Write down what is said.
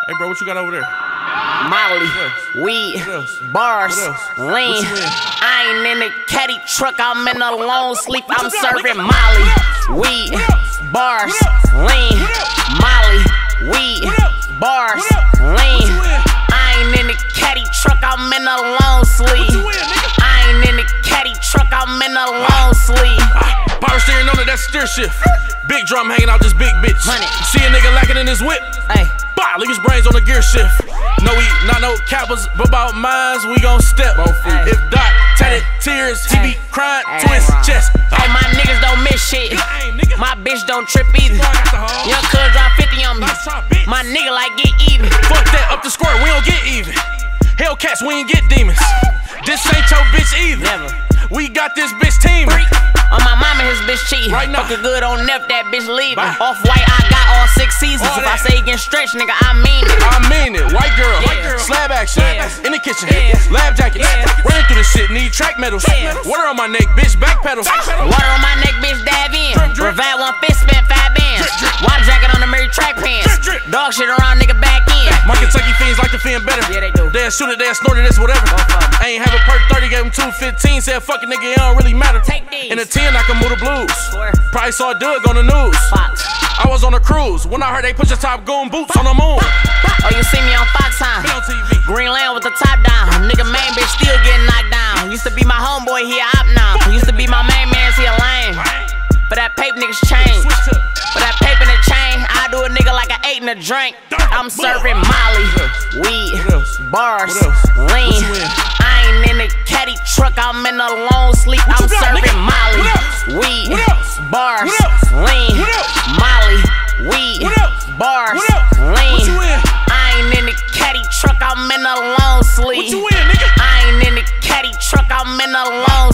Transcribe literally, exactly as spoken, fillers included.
Hey, bro, what you got over there? Molly, weed, bars, lean. I ain't in the caddy truck, I'm in a long sleep. I'm serving Molly, weed, bars, lean. Molly, weed, bars, lean. I ain't in the caddy truck, I'm in a long sleep. I ain't in the caddy truck, I'm in a long sleep. Power steering on it, that's steer shift. Big drum hanging out this big bitch. See a nigga lacking in his whip. Hey. Bah, leave his brains on the gear shift. No, we not no cappers, but about mines, we gon' step. Ay. If Dot tatted tears, he be crying to his chest. Hey, my niggas don't miss shit. My bitch don't trip either. Young cuz drop fifty on me. My nigga like get even. Fuck that, up the squirt, we don't get even. Hellcats, we ain't get demons. This ain't your bitch either. Never. We got this bitch teaming. On my mama, his bitch cheating. Right now. Fucking good on Neff, that bitch leaving. Off white, I got all six seasons. All if that. I say against stretch, nigga, I mean it. I mean it. White girl, Yeah. White girl. Slab action, Yeah. in the kitchen, Yeah. lab jackets, Yeah. running through this shit, need track medals. Yeah. Water on my neck, bitch, back pedals. Water on my neck, bitch, dab in. Drip, drip. Revive one fist, spent five bands. Drip, drip. Water jacket on the Murray track pants. Drip, drip. Dog shit around, nigga, back in. My Kentucky fiends like to fin better. Yeah, they do. They'll shoot it, they'll snort it, it's whatever. Both of 'em. I ain't have a perk thirty, gave him two fifteen. Said fuck a nigga, it don't really matter. Take these. In a ten, I can move the blues. Swear. Probably saw Dugg on the news. Fox. I was on a cruise when I heard they put your top goon boots on the moon. Oh, you see me on Fox time. Been on T V. Green Land with the top down. Nigga, main bitch still getting knocked down. Used to be my homeboy, he a op now. Used to be my main man, he a lame. But that paper niggas change. Switch to But that paper in the chain, I do a nigga like I ate in a drink. I'm serving Molly, weed, bars, lean. I ain't in the caddy truck, I'm in a long sleep. I'm serving Molly, weed, bars, lean. Molly, weed, bars, lean. I ain't in the caddy truck, I'm in a long sleep. What you in, nigga? I ain't in the caddy truck, I'm in a long